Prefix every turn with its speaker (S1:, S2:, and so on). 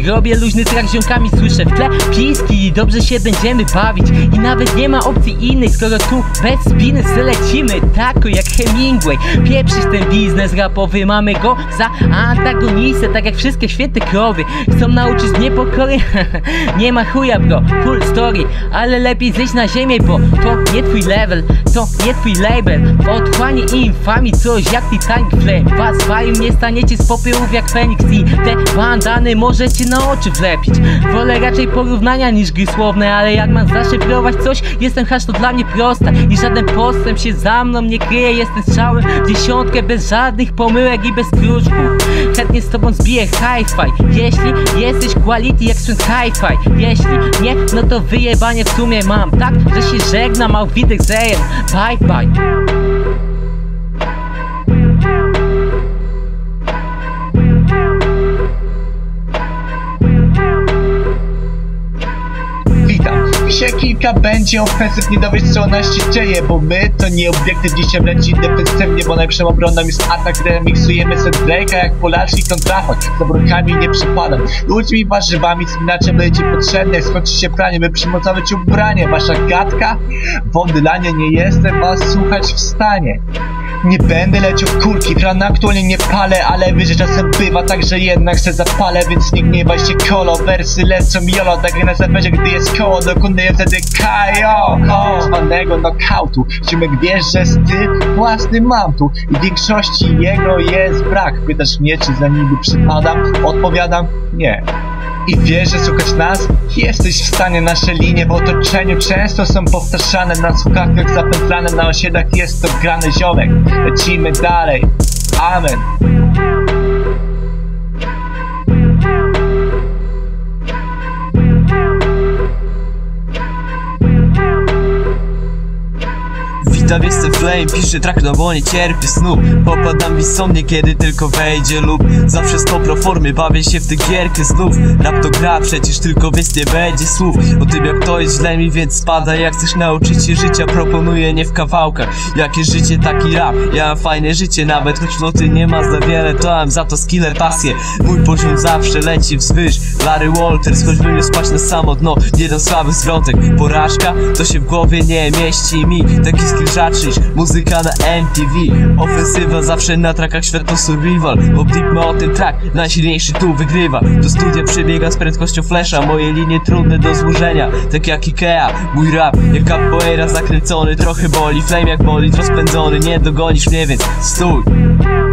S1: Robię luźny trach z ziomkami, słyszę w tle piski i dobrze się będziemy bawić. I nawet nie ma opcji innej, skoro tu bez spiny se lecimy tako jak Hemingway. Pieprzyć ten biznes rapowy, mamy go za antagonistę, tak jak wszystkie święte krowy. Chcą nauczyć mnie pokory, nie ma chuja bro, full story. Ale lepiej zejść na ziemię, bo to nie twój level, to nie twój label. Otchłanie i infamii coś jak Titanic Flame. Was fają, nie staniecie z popiołów jak Feniks. I te bandany możecie na oczy wlepić. Wolę raczej porównania niż gry słowne, ale jak mam zaszyfrować coś, jestem hash, to dla mnie prosta. I żaden postęp się za mną nie kryje. Jestem strzałem w dziesiątkę bez żadnych pomyłek i bez kruczków. Chętnie z tobą zbiję hi-fi, jeśli jesteś quality jak sprzęt hi-fi. Jeśli nie, no to wyjebanie w sumie mam tak, że się żegnam, auf Wiedersehen, bye bye.
S2: Dzisiaj kilka będzie ofensyw, nie dowiesz co ona się dzieje, bo my to nie obiekty, dzisiaj wręcz defensywnie, bo najlepszą obroną jest atak, gdy miksujemy set Drake'a jak Polaczki kontrahot. Z obronkami nie przypadam, ludźmi, warzywami, inaczej będzie potrzebne, skończy się pranie, by przymocować ubranie. Wasza gadka? Wody lanie, nie jestem was słuchać w stanie. Nie będę leciał kulki, rana aktualnie nie palę, ale wyżej czasem bywa tak, że jednak se zapalę, więc nie gniewaj się kolo. Wersy lecą jolo, tak jak na zapezie, gdy jest koło, dokonuję wtedy KO zwanego knockoutu. Ziomek wiesz, że styl własny mam tu i w większości jego jest brak. Pytasz mnie, czy za niby przypadam? Odpowiadam nie. I wiesz, że słuchać nas? Jesteś w stanie, nasze linie w otoczeniu często są powtarzane, na słuchawkach zapętlane, na osiedlach jest to grany ziomek. Lecimy dalej, amen.
S3: Witam, jestem Flame, piszę track, no bo nie cierpię snu. Popadam w insomnię, kiedy tylko wejdzie lub zawsze sto pro formy, bawię się w tę gierkę znów. Rap to gra, przecież tylko więc nie będzie słów o tym jak to jest źle mi, więc spadaj. Jak chcesz nauczyć się życia, proponuję nie w kawałkach. Jakie życie, taki rap, ja mam fajne życie, nawet choć noty nie ma za wiele, to mam za to skille, pasję. Mój poziom zawsze leci wzwyż, Larry Walters, choćbym nie spać na samo dno, jeden słaby zwrotek. Porażka, to się w głowie nie mieści mi, taki skill niż muzyka na MTV. Ofensywa zawsze na trackach, świat to survival. Obdipmy o ten track, najsilniejszy tu wygrywa. Do studia przebiega z prędkością flasha, moje linie trudne do złożenia, tak jak Ikea. Mój rap jak capoeira zakręcony, trochę boli, flame jak boli, rozpędzony. Nie dogonisz mnie, więc stój.